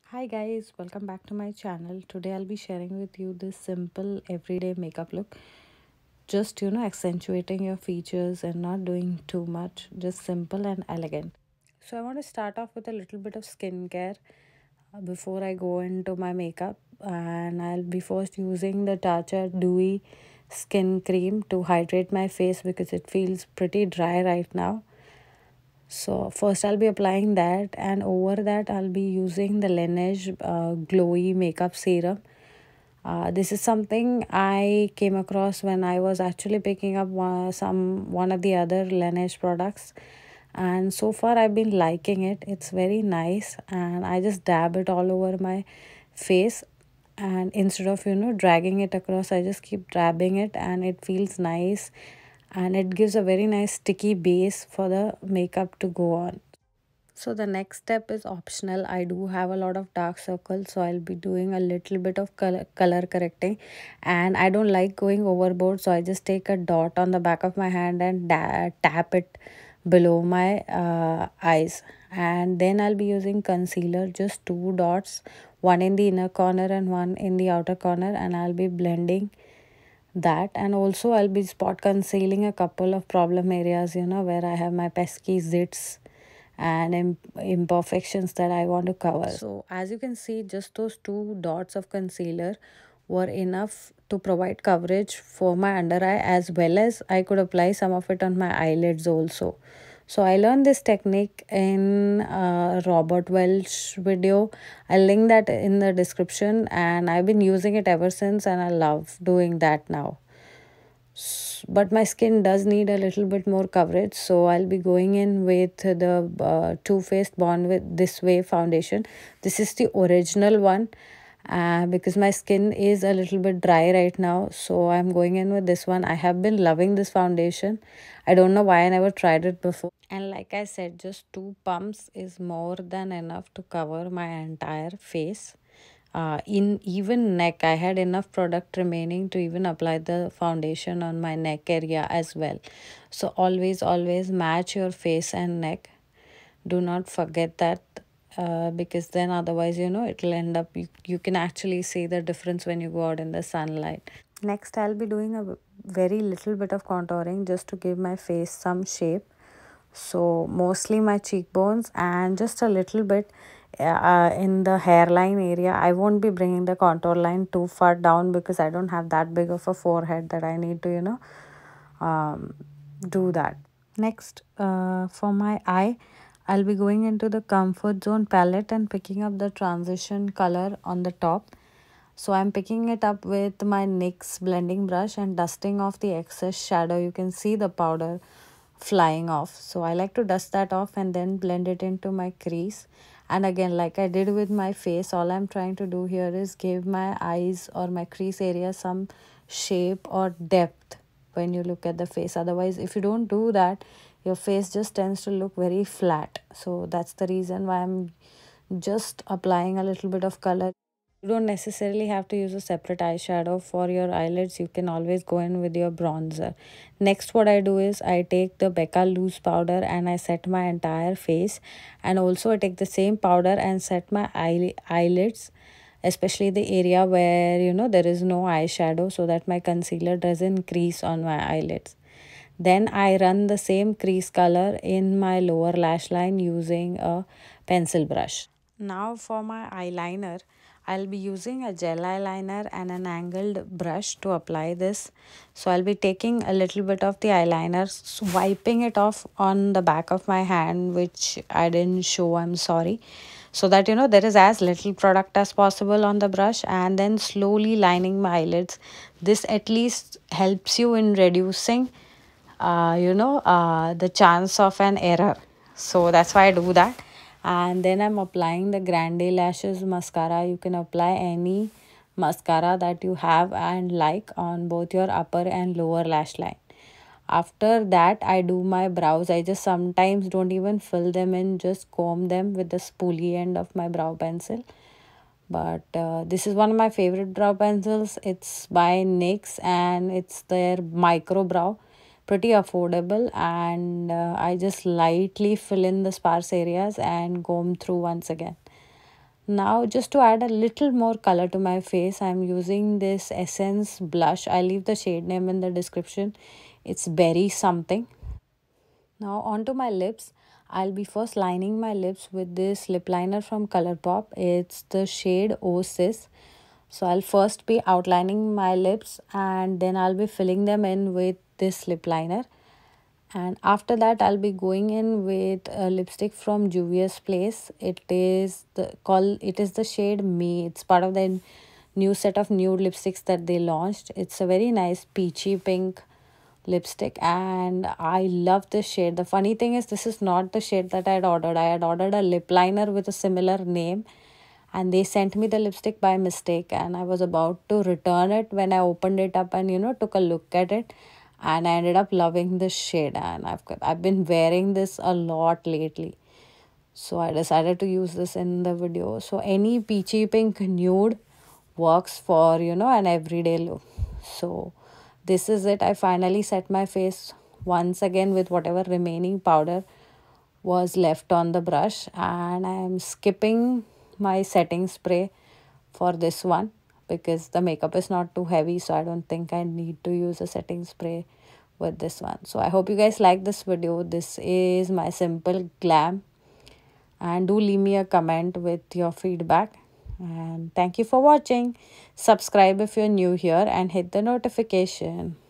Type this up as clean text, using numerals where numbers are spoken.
Hi guys, welcome back to my channel. Today I'll be sharing with you this simple everyday makeup look. Just accentuating your features and not doing too much, just simple and elegant. So I want to start off with a little bit of skincare before I go into my makeup, and I'll be first using the Tatcha Dewy Skin Cream to hydrate my face because it feels pretty dry right now. So first I'll be applying that, and over that I'll be using the Laneige Glowy Makeup Serum. This is something I came across when I was actually picking up one of the other Laneige products, and so far I've been liking it. It's very nice, and I just dab it all over my face, and instead of dragging it across, I just keep dabbing it, and it feels nice, and it gives a very nice sticky base for the makeup to go on. So the next step is optional. I do have a lot of dark circles, so I'll be doing a little bit of color correcting, and I don't like going overboard, so I just take a dot on the back of my hand and tap it below my eyes, and then I'll be using concealer, just two dots, one in the inner corner and one in the outer corner, and I'll be blending that. And also I'll be spot concealing a couple of problem areas, where I have my pesky zits and imperfections that I want to cover. So as you can see, just those two dots of concealer were enough to provide coverage for my under eye, as well as I could apply some of it on my eyelids also. So I learned this technique in Robert Welch video. I'll link that in the description, and I've been using it ever since, and I love doing that now. But my skin does need a little bit more coverage, so I'll be going in with the Too Faced Born with This Way foundation. This is the original one, because my skin is a little bit dry right now, so I'm going in with this one. I have been loving this foundation. I don't know why I never tried it before, and like I said, just two pumps is more than enough to cover my entire face. In even neck, I had enough product remaining to even apply the foundation on my neck area as well. So always match your face and neck. Do not forget that, because then otherwise it'll end up, you can actually see the difference when you go out in the sunlight. Next I'll be doing a very little bit of contouring just to give my face some shape. So mostly my cheekbones and just a little bit in the hairline area. I won't be bringing the contour line too far down because I don't have that big of a forehead that I need to do that. Next, for my eye, I'll be going into the comfort zone palette and picking up the transition color on the top. So I'm picking it up with my NYX blending brush and dusting off the excess shadow. You can see the powder flying off. So I like to dust that off and then blend it into my crease. And again, like I did with my face, all I'm trying to do here is give my eyes or my crease area some shape or depth when you look at the face. Otherwise, if you don't do that, your face just tends to look very flat. So that's the reason why I'm just applying a little bit of color. You don't necessarily have to use a separate eyeshadow for your eyelids. You can always go in with your bronzer. Next, what I do is I take the Becca loose powder and I set my entire face. And also I take the same powder and set my eyelids, especially the area where there is no eyeshadow, so that my concealer doesn't crease on my eyelids. Then I run the same crease color in my lower lash line using a pencil brush. Now for my eyeliner, I'll be using a gel eyeliner and an angled brush to apply this. So I'll be taking a little bit of the eyeliner, swiping it off on the back of my hand, which I didn't show, I'm sorry. So that there is as little product as possible on the brush, and then slowly lining my eyelids. This at least helps you in reducing the chance of an error. So that's why I do that. And then I'm applying the Grande Lashes mascara. You can apply any mascara that you have and like on both your upper and lower lash line. After that, I do my brows. I just sometimes don't even fill them in, just comb them with the spoolie end of my brow pencil. But this is one of my favorite brow pencils. It's by NYX and it's their micro brow, pretty affordable, and I just lightly fill in the sparse areas and comb through once again. Now just to add a little more color to my face, I'm using this Essence blush. I'll leave the shade name in the description. It's Berry something. Now onto my lips. I'll be first lining my lips with this lip liner from Colourpop. It's the shade Oasis. So I'll first be outlining my lips and then I'll be filling them in with this lip liner. And after that I'll be going in with a lipstick from Juvia's Place. It is the shade Me. It's part of the new set of nude lipsticks that they launched. It's a very nice peachy pink lipstick and I love this shade. The funny thing is this is not the shade that I had ordered. I had ordered a lip liner with a similar name and they sent me the lipstick by mistake, and I was about to return it when I opened it up and took a look at it, and I ended up loving this shade, and I've been wearing this a lot lately. So I decided to use this in the video. So any peachy pink nude works for an everyday look. So this is it. I finally set my face once again with whatever remaining powder was left on the brush, and I am skipping my setting spray for this one because the makeup is not too heavy, so I don't think I need to use a setting spray with this one. So I hope you guys like this video. This is my simple glam, and do leave me a comment with your feedback, and thank you for watching. Subscribe if you're new here and hit the notification.